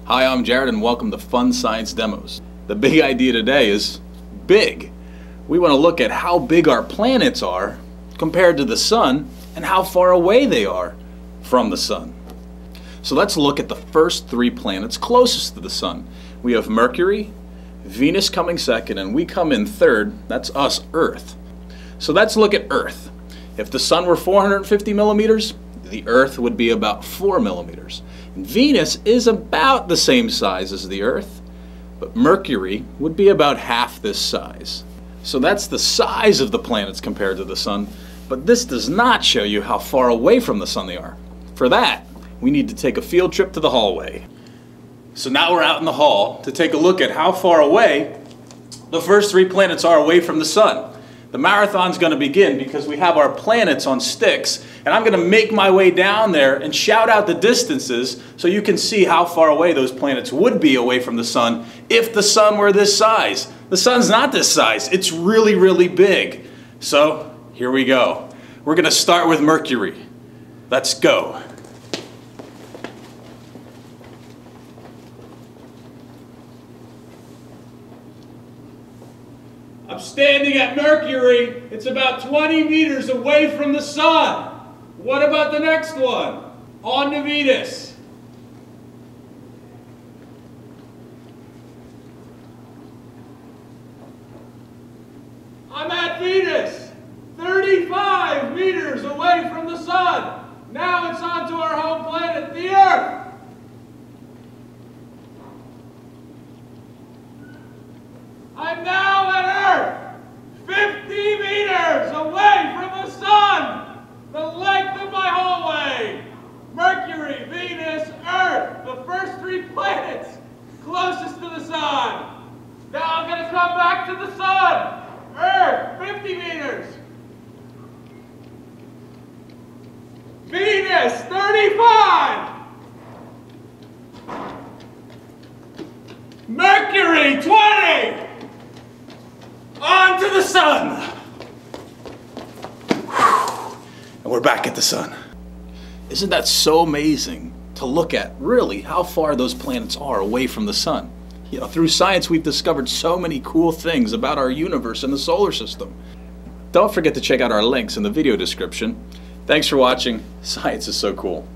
Hi, I'm Jared and welcome to Fun Science Demos. The big idea today is big. We want to look at how big our planets are compared to the sun and how far away they are from the sun. So let's look at the first three planets closest to the sun. We have Mercury, Venus coming second, and we come in third. That's us, Earth. So let's look at Earth. If the sun were 450 millimeters, the Earth would be about 4 millimeters. And Venus is about the same size as the Earth, but Mercury would be about half this size. So that's the size of the planets compared to the sun, but this does not show you how far away from the sun they are. For that, we need to take a field trip to the hallway. So now we're out in the hall to take a look at how far away the first three planets are away from the sun. The marathon's going to begin because we have our planets on sticks, and I'm going to make my way down there and shout out the distances so you can see how far away those planets would be away from the sun if the sun were this size. The sun's not this size. It's really, really big. So here we go. We're going to start with Mercury. Let's go. I'm standing at Mercury. It's about 20 meters away from the sun. What about the next one? On to Venus. I'm at Venus, 35 meters away from the sun. Now it's on to our home planet, the Earth. I'm now at Earth, 50 meters away from the sun, the length of my hallway. Mercury, Venus, Earth, the first three planets closest to the sun. Now I'm going to come back to the sun. Earth, 50 meters. Venus, 35. Mercury, 20. On to the sun! And we're back at the sun. Isn't that so amazing to look at, really, how far those planets are away from the sun? You know, through science we've discovered so many cool things about our universe and the solar system. Don't forget to check out our links in the video description. Thanks for watching. Science is so cool.